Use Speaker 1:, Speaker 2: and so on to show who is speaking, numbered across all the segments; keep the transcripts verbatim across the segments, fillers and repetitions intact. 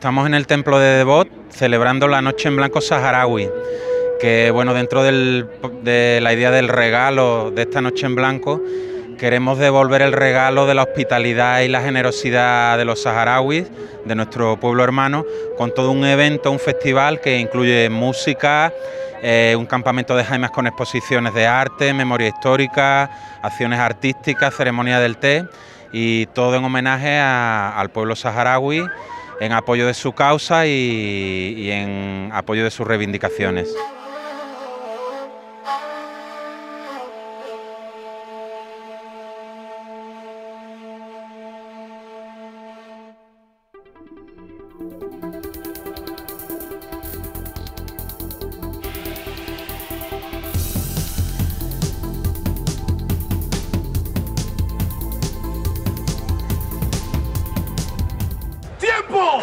Speaker 1: Estamos en el templo de Devot celebrando la Noche en Blanco saharaui, que bueno, dentro del, de la idea del regalo de esta Noche en Blanco, queremos devolver el regalo de la hospitalidad y la generosidad de los saharauis, de nuestro pueblo hermano, con todo un evento, un festival que incluye música, eh, un campamento de jaimas con exposiciones de arte, memoria histórica, acciones artísticas, ceremonia del té, y todo en homenaje a, al pueblo saharaui, en apoyo de su causa y, y en apoyo de sus reivindicaciones.
Speaker 2: ¡Tiempo!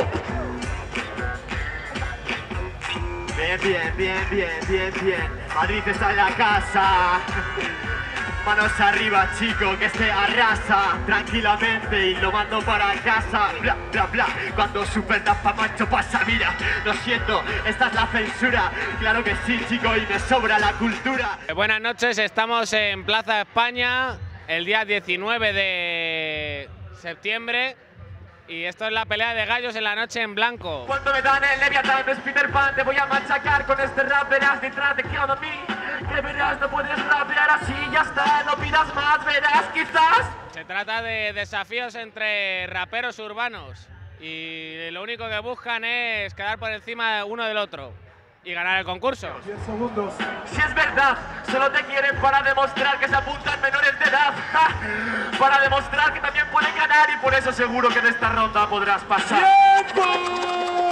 Speaker 2: Bien, bien, bien, bien, bien, bien. Madrid está en la casa. Manos arriba, chico, que se arrasa tranquilamente y lo mando para casa. Bla, bla, bla. Cuando Super Dafa Macho pasa, mira, lo siento, esta es la censura. Claro que sí, chico, y me sobra la cultura.
Speaker 3: Buenas noches, estamos en Plaza España el día diecinueve de septiembre. Y esto es la pelea de gallos en la Noche en Blanco.
Speaker 2: Cuando me dan el Leviatán, es Peter Pan, te voy a machacar con este rap, verás detrás de cada mí. Que verás, no puedes rapear así, ya está, no pidas más, verás, quizás.
Speaker 3: Se trata de desafíos entre raperos urbanos y lo único que buscan es quedar por encima uno del otro y ganar el concurso.
Speaker 2: diez segundos. Si es verdad, solo te quieren para demostrar que se apuntan menores de edad. ¡Ja! Para demostrar que también pueden ganar y por eso seguro que en esta ronda podrás pasar. ¡Tiempo!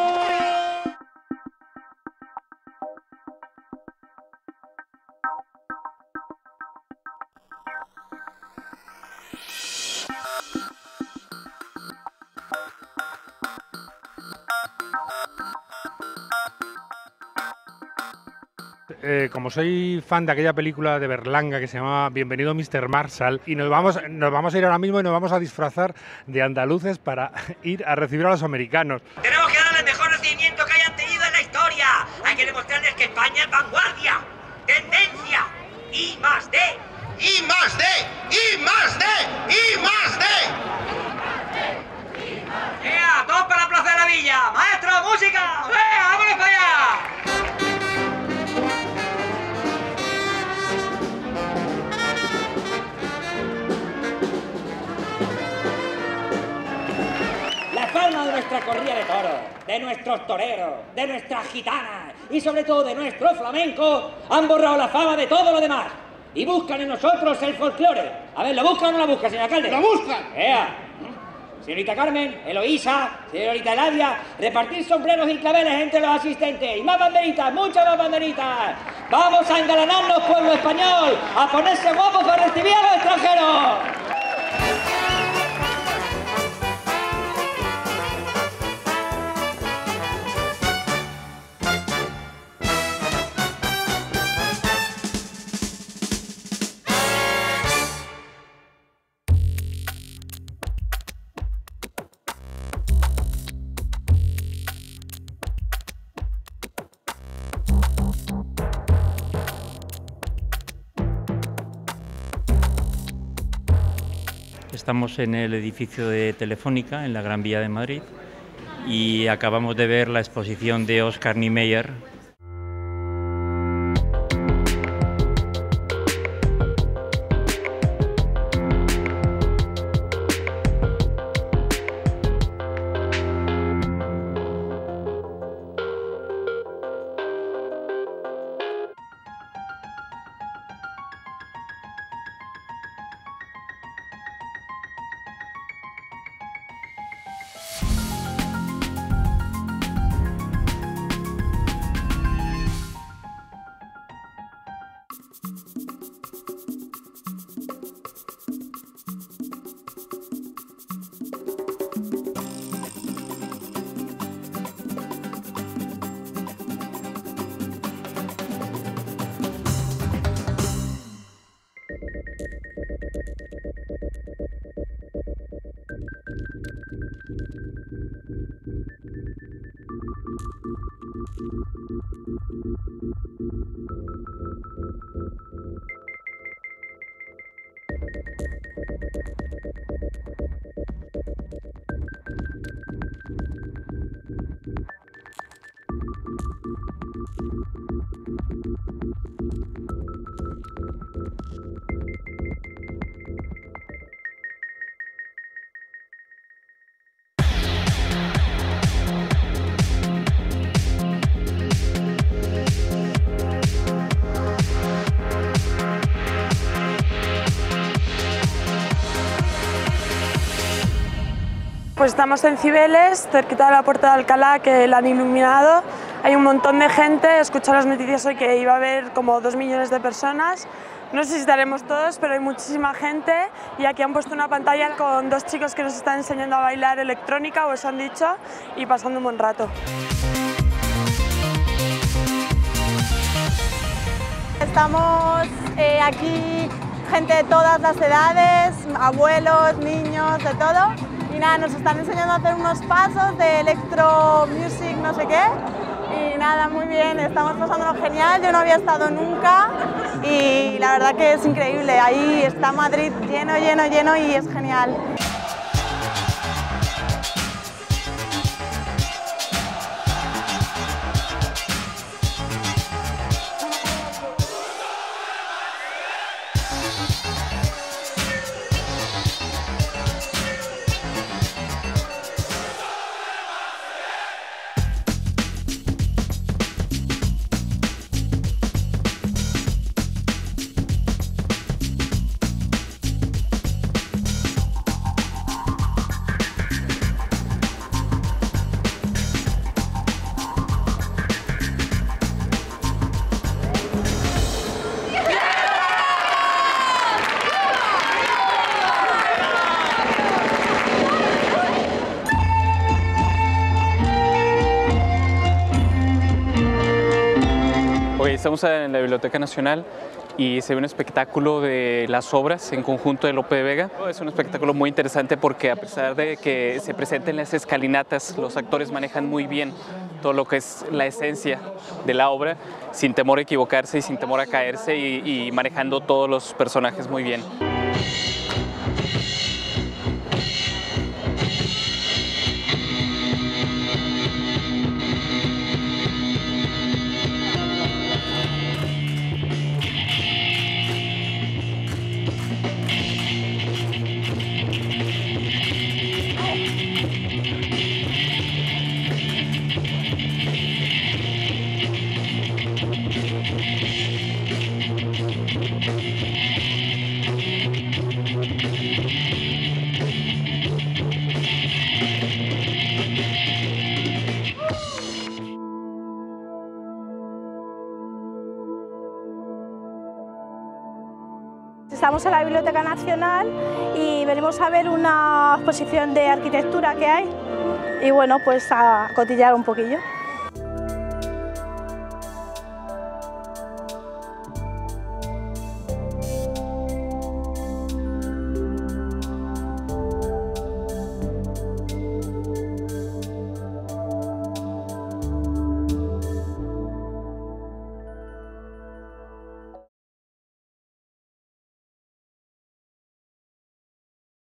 Speaker 4: Eh, como soy fan de aquella película de Berlanga que se llama Bienvenido mister Marshall, y nos vamos, nos vamos a ir ahora mismo y nos vamos a disfrazar de andaluces para ir a recibir a los americanos.
Speaker 5: Tenemos que darle el mejor recibimiento que hayan tenido en la historia. Hay que demostrarles que España es vanguardia, tendencia, y más de, y más de, y más de, y más de. ¡Ea, todos para la Plaza de la Villa! ¡Maestro, música! ¡Venga, vámonos para allá!
Speaker 6: De nuestra corrida de toros, de nuestros toreros, de nuestras gitanas y sobre todo de nuestro flamenco han borrado la fama de todo lo demás y buscan en nosotros el folclore. A ver, ¿lo buscan o no lo buscan, señor alcalde?
Speaker 2: ¡Lo buscan!
Speaker 6: ¡Ea! Señorita Carmen, Eloísa, señorita Eladia, repartir sombreros y claveles entre los asistentes. Y más banderitas, muchas más banderitas. Vamos a engalanarnos, pueblo español, a ponerse guapos para recibir a los extranjeros.
Speaker 7: Estamos en el edificio de Telefónica, en la Gran Vía de Madrid, y acabamos de ver la exposición de Oscar Niemeyer.
Speaker 8: Pues estamos en Cibeles, cerquita de la Puerta de Alcalá, que la han iluminado. Hay un montón de gente, he escuchado las noticias hoy que iba a haber como dos millones de personas. No sé si estaremos todos, pero hay muchísima gente y aquí han puesto una pantalla con dos chicos que nos están enseñando a bailar electrónica, o eso han dicho, y pasando un buen rato.
Speaker 9: Estamos eh, aquí, gente de todas las edades, abuelos, niños, de todo. Y nada, nos están enseñando a hacer unos pasos de electro music, no sé qué. Y nada, muy bien, estamos pasándolo genial, yo no había estado nunca y la verdad que es increíble. Ahí está Madrid lleno, lleno, lleno y es genial.
Speaker 10: Hoy estamos en la Biblioteca Nacional y se ve un espectáculo de las obras en conjunto de Lope de Vega. Es un espectáculo muy interesante porque a pesar de que se presenten las escalinatas, los actores manejan muy bien todo lo que es la esencia de la obra, sin temor a equivocarse y sin temor a caerse y, y manejando todos los personajes muy bien.
Speaker 9: Estamos en la Biblioteca Nacional y venimos a ver una exposición de arquitectura que hay y bueno, pues a cotillar un poquillo.